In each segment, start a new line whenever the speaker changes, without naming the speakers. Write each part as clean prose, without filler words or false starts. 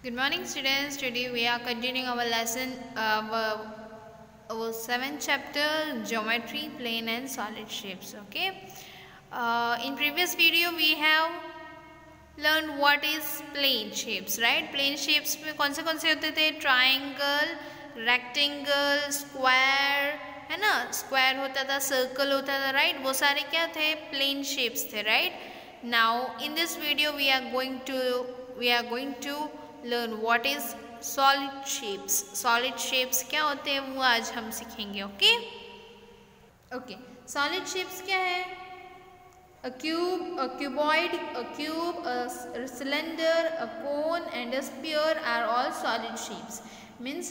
Good morning, students. Today we are continuing our lesson, our seventh chapter, geometry, plane and solid shapes. Okay. In previous video we have learned what is plane shapes, right? Plane shapes में कौन से होते थे? Triangle, rectangle, square, है ना? Square होता था, circle होता था, right? वो सारे क्या थे? Plane shapes थे, right? Now in this video we are going to learn what is solid shapes. Solid shapes क्या होते हैं वो आज हम सीखेंगे. Okay. Solid shapes क्या है? A cube, a cuboid, a cube, a cylinder, a cone and a sphere are all solid shapes. Means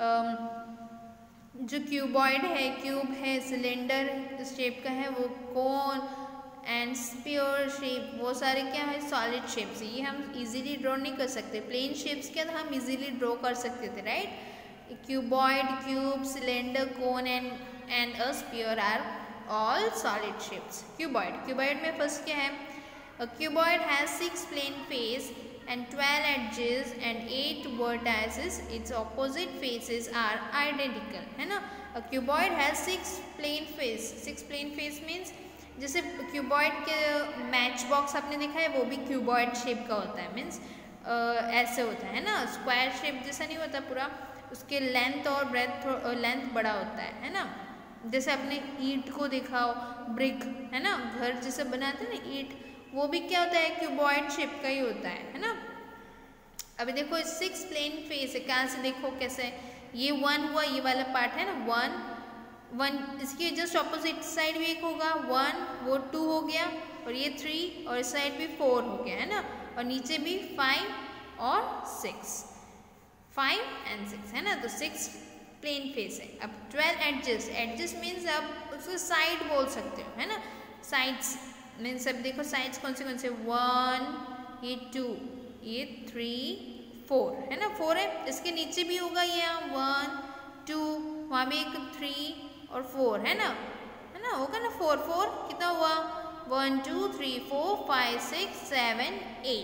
जो cuboid है, cube है, cylinder shape का है, वो cone एंड स्फीयर शेप, वो सारे क्या है? Solid shapes. ये हम इजीली ड्रॉ नहीं कर सकते. प्लेन शेप्स क्या था? हम इजीली ड्रॉ कर सकते थे, right? Cuboid, cube, cylinder, cone and a sphere are all solid shapes. Cuboid में फर्स्ट क्या है? A cuboid has 6 plane face and 12 edges and 8 vertices. Its opposite faces are identical, है ना? A cuboid has 6 plane face. 6 plane face means जैसे cuboid के match box आपने देखा है, वो भी क्यूबॉइड शेप का होता है. मीन्स ऐसे होता है ना, स्क्वायर शेप जैसा नहीं होता पूरा. उसके लेंथ और ब्रेथ लेंथ बड़ा होता है ना. जैसे आपने ईंट को देखा हो, ब्रिक, है ना, घर जैसे बनाते हैं ना ईंट, वो भी क्या होता है? क्यूबॉइड शेप का ही होता है ना. अभी देखो 6 प्लेन फेस है. कहाँ से देखो कैसे? ये 1 हुआ, ये वाला पार्ट है ना, 1, इसकी जस्ट ऑपोजिट साइड भी एक होगा 1, वो 2 हो गया, और ये 3 और इस साइड भी 4 हो गया, है ना. और नीचे भी 5 और 6, 5 and 6, है ना. तो 6 प्लेन फेस है. अब 12 एडजस्ट मीन्स आप उसको साइड बोल सकते हो, है ना. साइड्स मीन्स अब देखो साइड्स कौन से 1, ये 2, ये 3, 4, है ना. 4 है, इसके नीचे भी होगा ये 1, 2, वहाँ भी एक 3 और 4, है ना, होगा ना. 4 कितना हुआ? 1 2 3 4 5 6 7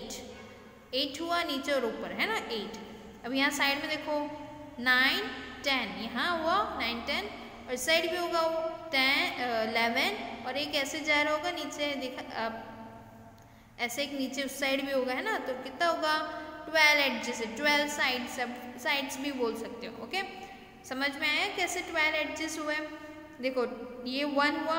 8 हुआ, नीचे और ऊपर, है ना, 8. अब यहाँ साइड में देखो 9 10, यहाँ हुआ 9 10, और इस साइड भी होगा 10 11, और एक ऐसे जा रहा होगा नीचे, देखा ऐसे एक नीचे उस साइड भी होगा, है ना. तो कितना होगा? 12 एडजेस है, 12 साइड्स भी बोल सकते हो. ओके, समझ में आया कैसे 12 एडजेस हुए? देखो ये 1 हुआ.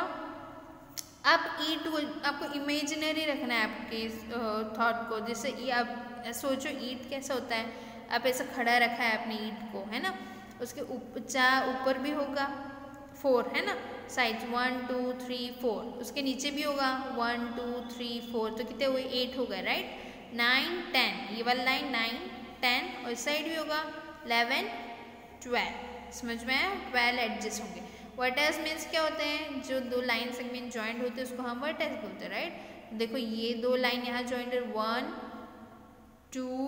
अब ईंट आपको इमेजिनरी रखना है आपके थॉट को. जैसे ये आप सोचो ईंट कैसा होता है. आप ऐसा खड़ा रखा है अपने ईंट को, है ना. उसके ऊपर भी होगा 4, है ना, साइड्स 1 2 3 4. उसके नीचे भी होगा 1 2 3 4. तो कितने हुए? 8 हो गए, राइट. 9 10, ये वाला लाइन 9 10, और इस साइड भी होगा 11 12. समझ में आया? 12 एडजेस होंगे. वर्टेक्स मीन्स क्या होते हैं? जो 2 लाइन सेगमेंट जॉइंट होते हैं उसको हम वर्टेक्स बोलते हैं, राइट. देखो ये 2 लाइन यहाँ जॉइंट है, 1 2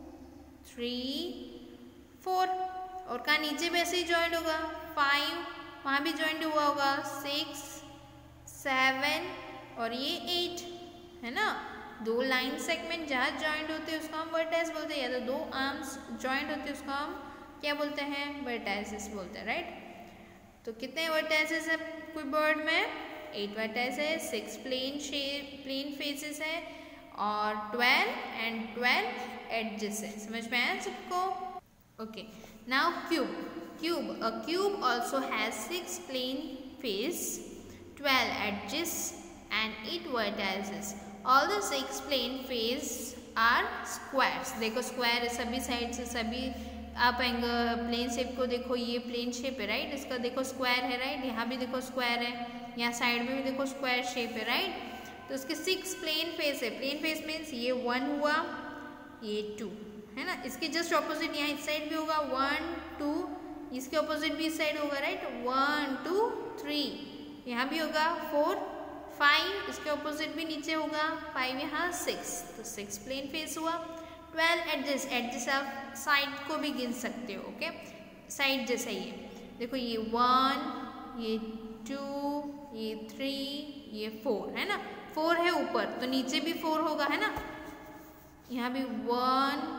3 4, और कहाँ नीचे भी ऐसे ही जॉइंट होगा 5, वहाँ भी जॉइंट हुआ होगा 6 7, और ये 8, है ना. 2 लाइन सेगमेंट जहाँ जॉइंट होते हैं उसको हम वर्टेक्स बोलते हैं, या तो 2 आर्म्स जॉइंट होते हैं उसको हम क्या बोलते हैं? वर्टेक्सेस बोलते हैं, राइट. तो कितने वर्टेक्सेस है कोई बर्ड में? 8 वर्टेक्स है, 6 प्लेन फेसेस है, और 12 एडजेस है. समझ में आया सबको? Okay, now cube. A cube also has 6 plane face, 12 edges and 8 vertices. All the 6 plane face are squares. देखो स्क्वायर है सभी साइड से. सभी आप प्लेन शेप को देखो, ये प्लेन शेप है, राइट. इसका देखो स्क्वायर है, राइट. यहाँ भी देखो स्क्वायर है, यहाँ साइड में भी देखो स्क्वायर शेप है, राइट. तो उसके 6 प्लेन फेस है. प्लेन फेस मीन्स ये 1 हुआ, ये 2, है ना. इसके जस्ट ऑपोजिट यहाँ इस साइड भी होगा 1 2, इसके ऑपोजिट भी इस साइड होगा, राइट. 1 2 3, यहाँ भी होगा 4 5, इसके ऑपोजिट भी नीचे होगा 5, यहाँ 6. तो 6 प्लेन फेस हुआ. 12 एडजेस आप साइड को भी गिन सकते हो. ओके, साइड जैसा ही है. देखो ये 1, ये 2, ये 3, ये 4, है ना. 4 है ऊपर, तो नीचे भी 4 होगा, है ना. यहाँ भी 1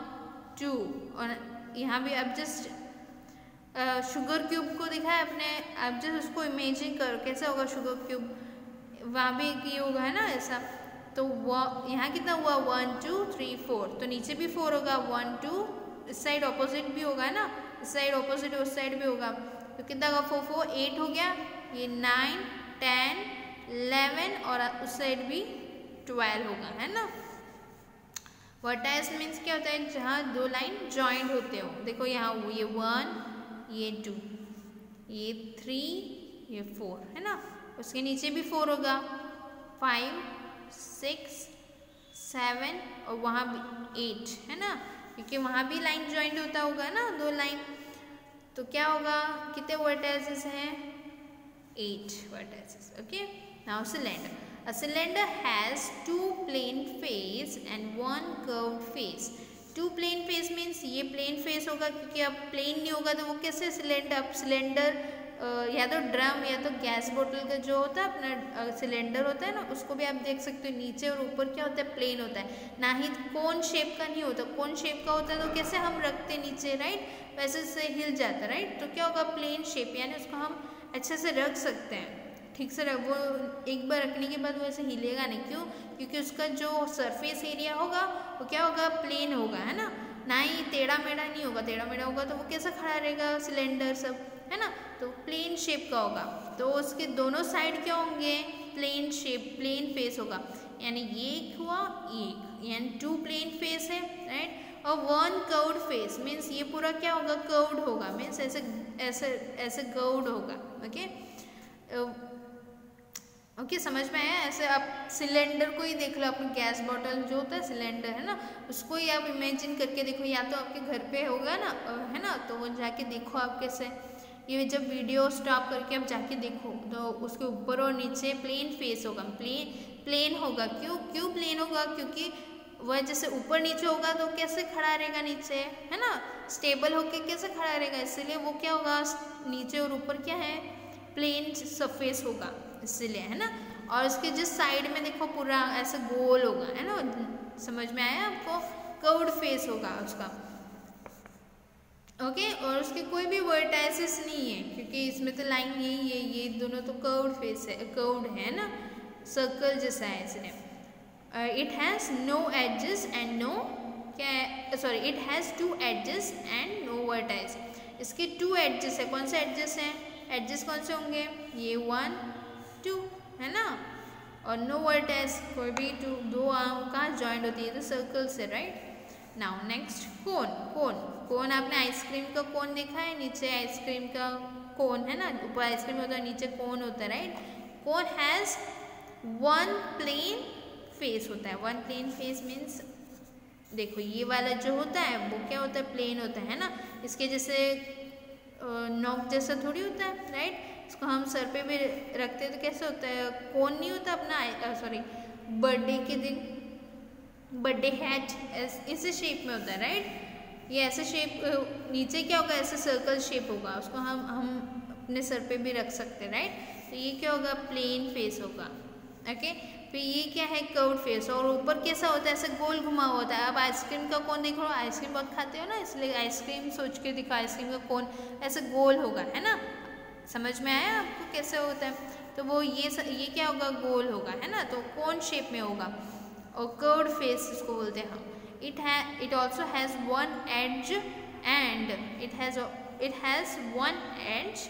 2 और यहाँ भी अब जस्ट शुगर क्यूब को दिखा है अपने, आप जस्ट उसको इमेजिन करो कैसा होगा शुगर क्यूब, वहाँ भी ये होगा है ना ऐसा। तो यहाँ कितना हुआ 1 2 3 4, तो नीचे भी 4 होगा 1 2, इस साइड ऑपोजिट भी होगा है ना, इस साइड ऑपोजिट उस साइड भी होगा, तो कितना होगा 4 4 8 हो गया, ये 9 10 11 और उस साइड भी 12 होगा है ना। वर्टाइस मीन्स क्या होता है, जहाँ दो लाइन जॉइंट होते हो। देखो यहाँ ये 1 ये 2 ये 3 ये 4 है ना, उसके नीचे भी 4 होगा 5 6 7 और वहाँ भी 8 है ना, क्योंकि वहाँ भी लाइन जॉइंट होता होगा ना दो लाइन। तो क्या होगा, कितने वर्टाइसेस हैं 8 vertices. Okay, now cylinder. A cylinder has 2 plane face and 1 curved face. 2 plane face means ये plane face होगा, क्योंकि अब plane नहीं होगा तो वो कैसे सिलेंडर, अब सिलेंडर या तो ड्रम या तो गैस बोतल का जो होता है अपना सिलेंडर होता है ना, उसको भी आप देख सकते हो नीचे और ऊपर क्या होता है प्लेन होता है, ना ही कोन शेप का नहीं होता। कोन शेप का होता है तो कैसे हम रखते नीचे राइट, वैसे से हिल जाता है राइट। तो क्या होगा प्लेन शेप, यानी उसको हम अच्छे से रख सकते हैं, ठीक से रख, वो एक बार रखने के बाद वो ऐसे हिलेगा नहीं। क्यों, क्योंकि उसका जो सरफेस एरिया होगा वो क्या होगा प्लेन होगा है ना ही टेढ़ा मेढ़ा नहीं होगा। टेढ़ा मेढ़ा होगा तो वो कैसा खड़ा रहेगा सिलेंडर सब है ना, तो प्लेन शेप का होगा। तो उसके दोनों साइड क्या होंगे प्लेन शेप, प्लेन फेस होगा, यानी ये एक हुआ एक, यानी 2 प्लेन फेस है राइट। और 1 कर्व्ड फेस मीन्स ये पूरा क्या होगा कर्व्ड होगा, मीन्स ऐसे ऐसे ऐसे कर्व्ड होगा। ओके समझ में आया। ऐसे आप सिलेंडर को ही देख लो, अपनी गैस बॉटल जो होता है सिलेंडर है ना, उसको ही आप इमेजिन करके देखो, या तो आपके घर पे होगा ना है ना, तो वो जाके देखो आप कैसे, ये जब वीडियो स्टॉप करके आप जाके देखो तो उसके ऊपर और नीचे प्लेन फेस होगा, प्लेन होगा। क्यों प्लेन होगा, क्योंकि वह जैसे ऊपर नीचे होगा तो कैसे खड़ा रहेगा नीचे है ना, स्टेबल होके कैसे खड़ा रहेगा, इसलिए वो क्या होगा नीचे और ऊपर क्या है प्लेन सरफेस होगा इसलिए है ना। और उसके जिस साइड में देखो पूरा ऐसे गोल होगा है ना, समझ में आया आपको, कर्व्ड फेस होगा उसका। ओके, और उसके कोई भी वर्टाइसेस नहीं है, क्योंकि इसमें तो लाइन यही है, ये दोनों तो कर्व्ड फेस है, कर्व्ड है ना, सर्कल जैसा है इसलिए। It has no edges and no it has 2 edges and no vertex. इसके 2 एजेस है, कौन से एजेस हैं, एजेस कौन से होंगे, ये 1 2 है ना, और नो वर्टाइस कोई भी 2 आर्म कहाँ जॉइंट होती है, तो सर्कल से राइट। नाउ नेक्स्ट कोन आपने आइसक्रीम का कोन देखा है, नीचे आइसक्रीम का कोन है ना, ऊपर आइसक्रीम होता है नीचे कोन होता है right. Cone has 1 plane face होता है, 1 प्लेन फेस मीन्स देखो ये वाला जो होता है वो क्या होता है प्लेन होता है ना, इसके जैसे नोक जैसा थोड़ी होता है राइट। इसको हम सर पे भी रखते हैं तो कैसे होता है, कोन नहीं होता अपना बर्थडे के दिन बर्थडे हैट इसी शेप में होता है राइट। ये ऐसे शेप नीचे क्या होगा ऐसे सर्कल शेप होगा, उसको हम अपने सर पे भी रख सकते हैं राइट। तो ये क्या होगा प्लेन फेस होगा। ओके, फिर ये क्या है कर्व्ड फेस, और ऊपर कैसा होता है ऐसे गोल घुमा हुआ होता है। अब आइसक्रीम का कोन देखो, आइसक्रीम बहुत खाते हो ना, इसलिए आइसक्रीम सोच के दिखा, आइसक्रीम का कोन ऐसे गोल होगा है ना, समझ में आया आपको कैसे होता है। तो वो ये क्या होगा गोल होगा है ना, तो कोन शेप में होगा, और कर्व्ड फेस इसको बोलते हैं हम। It also has 1 edge and it has 1 edge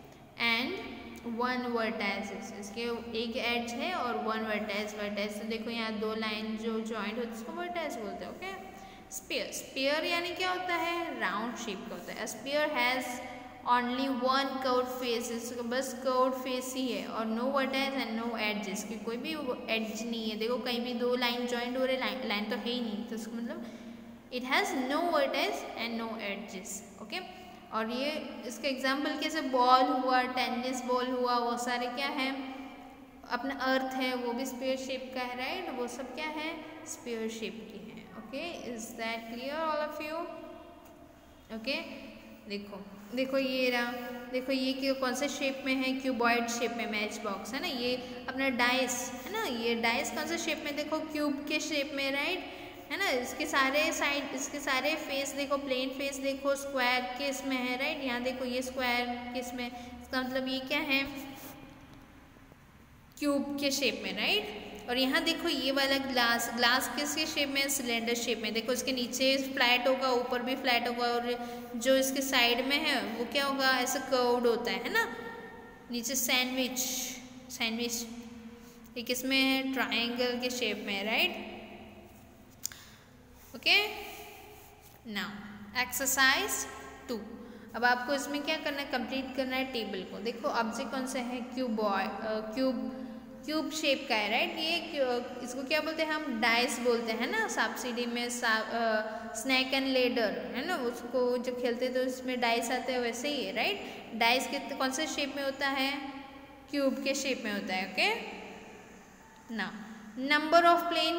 and 1 vertices. इसके एक एज है और 1 वर्टाइस। तो देखो यहाँ 2 लाइन जो जॉइंट होती है उसको वर्टाइस बोलते हैं। ओके, स्फीयर यानी क्या होता है राउंड शेप का होता है। Sphere has only 1 curved face, इसका बस कर्व्ड फेस ही है, और no vertices and no edges, की कोई भी एड्ज नहीं है। देखो कहीं भी 2 लाइन जॉइंट हो रहे, लाइन तो है ही नहीं, तो इसका मतलब it has no vertices and no edges. Okay, और ये इसका एग्जाम्पल कैसे बॉल हुआ, टेनिस बॉल हुआ, वो सारे क्या है अपना अर्थ है वो भी स्फीयर शेप का है राइट, वो सब क्या है स्फीयर शेप की है। Okay, is that clear all of you. Okay, देखो ये रहा, देखो ये कौन से शेप में है, क्यूबॉइड शेप में, मैच बॉक्स है ना, ये अपना डाइस है ना, ये डाइस कौन से शेप में, देखो क्यूब के शेप में राइट है ना। इसके सारे साइड, इसके सारे फेस देखो, प्लेन फेस देखो स्क्वायर केस में है, राइट। यहाँ देखो ये स्क्वायर केस में, इसका मतलब ये क्या है, क्यूब के शेप में, राइट। और यहाँ देखो ये वाला ग्लास, ग्लास किसके शेप में, सिलेंडर शेप में। देखो इसके नीचे फ्लैट होगा, ऊपर भी फ्लैट होगा, और जो इसके साइड में है वो क्या होगा, ऐसा कर्व्ड होता है ना। नीचे सैंडविच, सैंडविच ये किसमें है, ट्रायंगल के शेप में, राइट। Okay, now exercise 2। अब आपको इसमें क्या करना है, कंप्लीट करना है टेबल को। देखो ऑब्जेक्ट कौन सा है, क्यूब शेप का है, राइट। ये इसको क्या बोलते हैं हम, डाइस बोलते हैं ना। सांप सीढ़ी में स्नैक एंड लेडर है ना, उसको जब खेलते तो उसमें डाइस आते हैं, वैसे ही है, राइट। डाइस कौन से शेप में होता है, क्यूब के शेप में होता है। Okay, now number of plane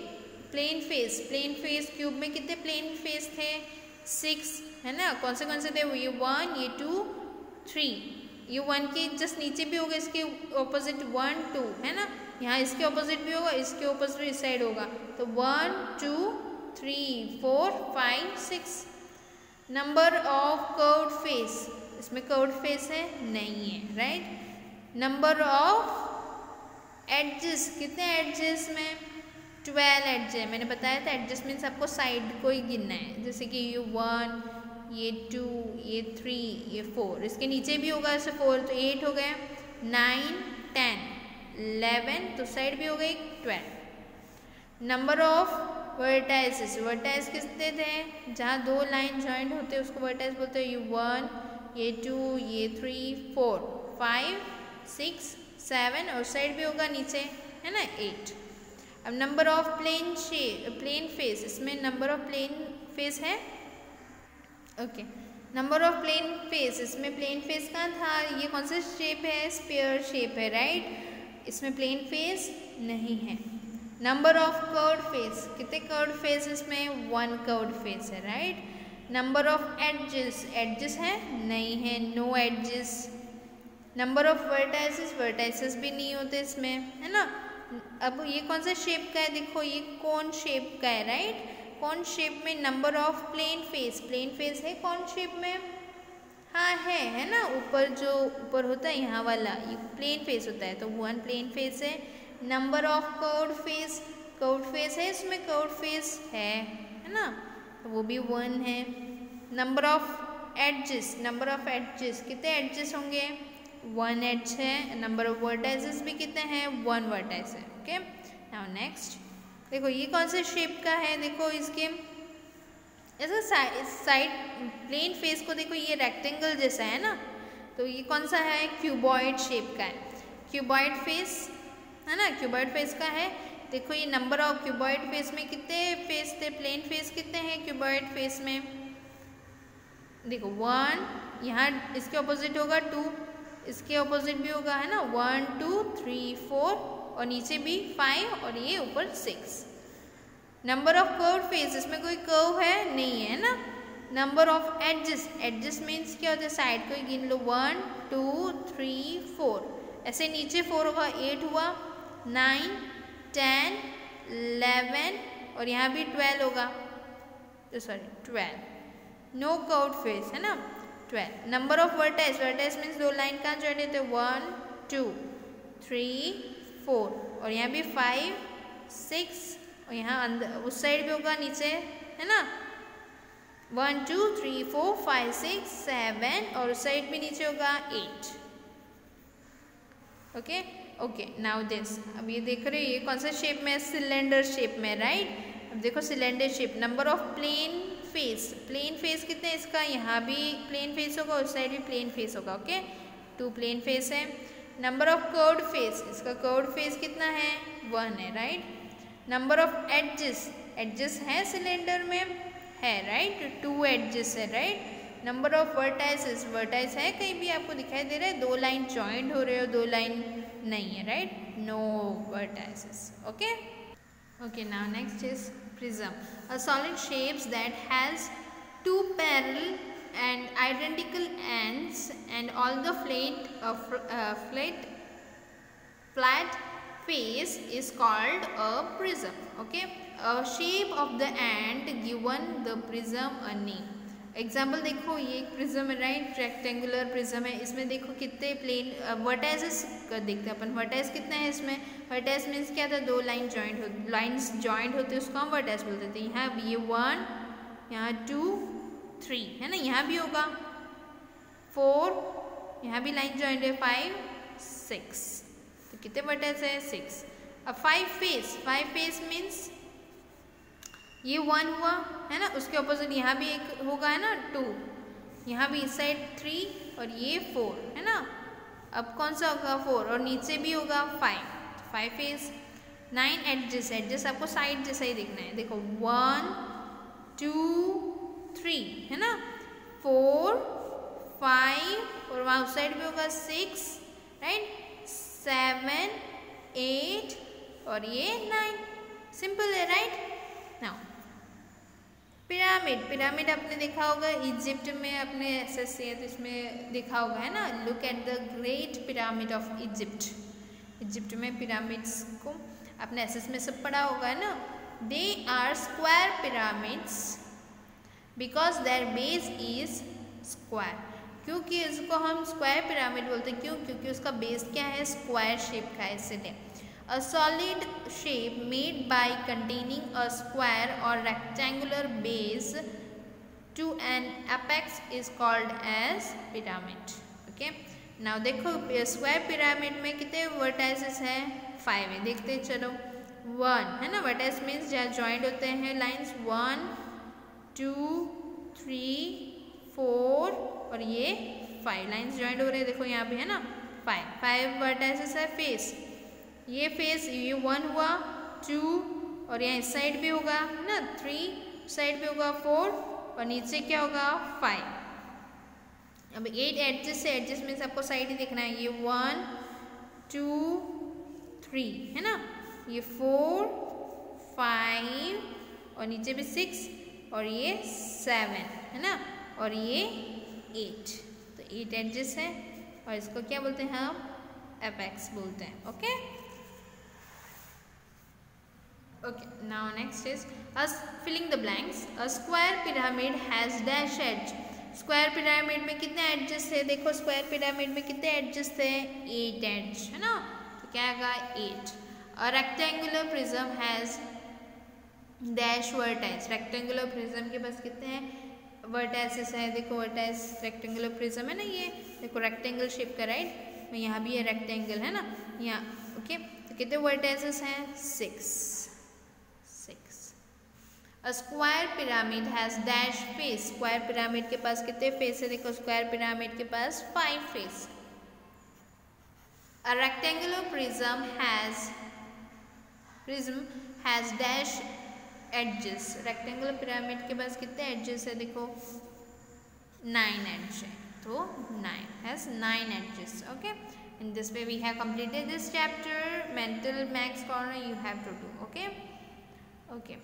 face cube में कितने प्लेन फेस थे, 6 है ना। कौन से थे, ये 1, ये 2, 3। ये 1 के जस्ट नीचे भी होगा, इसके ऑपोजिट 1, 2 है ना। यहाँ इसके ऑपोजिट भी होगा, इसके ऑपोजिट इस साइड होगा, तो 1, 2, 3, 4, 5, 6। नंबर ऑफ कर्व्ड फेस, इसमें कर्व्ड फेस है नहीं है, राइट। नंबर ऑफ एडजेस, कितने एडजेस में, 12 एडज है। मैंने बताया था एडजेस मीन्स आपको साइड को ही गिनना है, जैसे कि ये 1, ये 2, ये 3, ये 4, इसके नीचे भी होगा ऐसे 4, तो 8 हो गए, 9, 10, 11, तो साइड भी हो गई 12। नंबर ऑफ वर्टाइसेस, वर्टाइस कितने थे, जहाँ 2 लाइन ज्वाइंट होते हैं उसको वर्टाइस बोलते हैं। ये 1, ये 2, ये 3, 4, 5, 6, 7, और साइड भी होगा नीचे है ना, 8। अब नंबर ऑफ प्लेन फेस, इसमें नंबर ऑफ प्लेन फेस है। Okay, number of plane face, इसमें प्लेन फेस कहाँ था, ये कौन सा शेप है, स्फीयर शेप है, राइट। इसमें प्लेन फेस नहीं है। नंबर ऑफ कर्व्ड फेस, कितने कर्व्ड फेस, इसमें 1 कर्व्ड फेस है, राइट। नंबर ऑफ एडजेस है नहीं है, no edges. Number of vertices भी नहीं होते इसमें, है ना। अब ये कौन सा शेप का है, देखो ये कोन शेप का है, राइट। कौन शेप में नंबर ऑफ प्लेन फेस है कौन शेप में, हाँ है ना। ऊपर जो ऊपर होता है यहाँ वाला, ये प्लेन फेस होता है, तो 1 प्लेन फेस है। नंबर ऑफ कर्व्ड फेस है, इसमें कर्व्ड फेस है ना, तो वो भी 1 है। नंबर ऑफ एडजेस, कितने एडजेस होंगे, 1 एडज है। नंबर ऑफ वर्टाइसेस भी कितने हैं, 1 वर्टाइस है। ओके, नाउ नेक्स्ट देखो ये कौन से शेप का है, देखो इसके ऐसा साइड प्लेन फेस को देखो, ये रेक्टेंगल जैसा है ना, तो ये कौन सा है, क्यूबॉइड शेप का है। क्यूबॉइड फेस है ना, क्यूबॉइड फेस का है। देखो ये नंबर ऑफ क्यूबॉइड फेस में कितने फेस थे, प्लेन फेस कितने हैं क्यूबॉइड फेस में, देखो 1, यहाँ इसके ऑपोजिट होगा 2, इसके ऑपोजिट भी होगा है ना, 1, 2, 3, 4, और नीचे भी 5, और ये ऊपर 6। नंबर ऑफ कर्व्ड फेस, इसमें कोई कर्व है नहीं है ना। नंबर ऑफ एडजेस मीन्स क्या होता है, साइड को ही गिन लो, 1, 2, 3, 4, ऐसे नीचे 4 होगा, 8 हुआ, 9, 10, 11, और यहाँ भी 12 होगा, सॉरी 12। नो कर्व्ड फेस है ना, 12। Number of vertices means 2 line कहाँ ज्वाइन होते हैं, 1, 2, 3, 4, और यहाँ भी 5, 6, और यहाँ अंदर उस साइड भी होगा नीचे है ना, 1, 2, 3, 4, 5, 6, 7, और उस साइड भी नीचे होगा 8। ओके, नाउ दिस, अब ये देख रहे हो ये कौन सा शेप में, सिलेंडर शेप में, राइट। अब देखो cylinder shape, number of plane face कितने, इसका यहाँ भी प्लेन फेस होगा, उस साइड भी प्लेन फेस होगा। ओके, 2 प्लेन फेस है। नंबर ऑफ कर्व्ड फेस, इसका कर्व्ड फेस कितना है, 1 है, राइट। नंबर ऑफ एडजेस है सिलेंडर में, है, राइट, 2 एडजेस है, राइट। नंबर ऑफ वर्टाइस है, कहीं भी आपको दिखाई दे रहा है 2 लाइन ज्वाइंट हो रहे हो, 2 लाइन नहीं है, right, no vertices. Okay, now next is prism, a solid shapes that has 2 parallel and identical ends, and all the flat face is called a prism. Okay, shape of the end given the prism a name. Example देखो, ये एक prism है right, rectangular prism है। इसमें देखो कितने plane vertices देखते हैं अपन। वर्टाइस कितने हैं इसमें? वर्टाइस मीन्स क्या था, दो लाइन्स जॉइंट होते हैं, उसको हम वर्टाइस बोलते थे। यहाँ भी ये 1, यहाँ 2 3 है ना, यहाँ भी होगा 4, यहाँ भी लाइन जॉइंट है 5 6, तो कितने वर्टाइस है 6। अब 5 फेस मीन्स ये 1 हुआ है ना, उसके ऑपोजिट यहाँ भी एक होगा है ना 2, यहाँ भी इस साइड 3 और ये 4 है ना। अब कौन सा होगा 4 और नीचे भी होगा 5 फेस। 9 एडजेस आपको साइड जैसा ही देखना है। देखो 1 2 3 है ना, 4 5 और वहाँ उस साइड भी होगा 6 राइट, 7 8 और ये 9। सिंपल है राइट। नाउ पिरामिड आपने देखा होगा इजिप्ट में, अपने एसएससी है तो इसमें देखा होगा है ना। Look at the great pyramid of Egypt में पिरामिड्स को आपने एसएस में सब पढ़ा होगा है ना। They are square pyramids because their base is square. क्योंकि इसको हम स्क्वायर पिरामिड बोलते हैं, क्यों? क्योंकि उसका बेस क्या है, स्क्वायर शेप का है, इसलिए। A solid shape made by containing a square or rectangular base to an apex is called as pyramid. Okay. Now देखो स्क्वायर पिरामिड में कितने वर्टाइसेस हैं? 5 है। देखते हैं चलो। 1 है ना, वर्टाइस मीन्स जहाँ जॉइंट होते हैं लाइंस 1 2 3 4 और ये 5 लाइंस जॉइंट हो रहे हैं। देखो यहाँ पे है ना 5 वर्टाइसेस है। फेस, ये फेस ये 1 हुआ 2 और यहाँ इस साइड भी होगा है ना 3, साइड भी होगा 4 और नीचे क्या होगा 5। अब 8 एडजस्ट है, एडजस्ट मीन्स आपको साइड ही देखना है। ये 1 2 3 है ना, ये 4 5 और नीचे भी 6 और ये 7 है ना, और ये 8। तो 8 एडजस्ट है और इसको क्या बोलते हैं हम? एपेक्स बोलते हैं। Okay Okay, now next is us filling the blanks. A square pyramid has dash edge. Square pyramid में कितने एडजस्ट है? देखो स्क्वायर पिरामिड में कितने एडजस्ट है? 8 एड्ज है ना, तो क्या आएगा 8। A rectangular prism has dash vertex. Rectangular prism के पास कितने हैं वर्टाइसेस है? देखो वर्टाइस रेक्टेंगुलर प्रिज्म है ना, ये देखो रेक्टेंगल शेप का राइट, यहाँ भी ये रेक्टेंगल है ना यहाँ। ओके, तो कितने वर्टाइसेस हैं? 6। A square pyramid has dash face. Square pyramid के पास कितने फेस है? देखो स्क्वायर पिरामिड के पास 5 face. A rectangular prism has dash edges. Rectangular pyramid के पास कितने एडजेस है? देखो 9 एड्ज है, तो 9 has 9 edges. Okay, in this way we have completed this chapter. Mental max corner you have to do. Okay.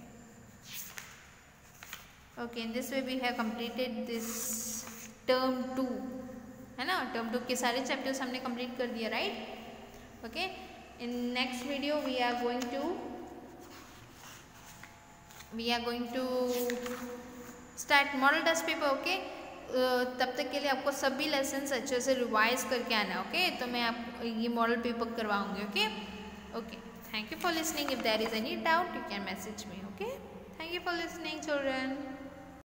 Okay, in this way we have completed this term 2 है ना। term 2 के सारे chapters हमने complete कर दिया right. Okay, in next video we are going to start model test paper. Okay, तब तक के लिए आपको सभी लेसन्स अच्छे से रिवाइज करके आना। ओके, तो मैं आप ये मॉडल पेपर करवाऊंगी। Okay, thank you for listening. If there is any doubt you can message me. Okay, thank you for listening children.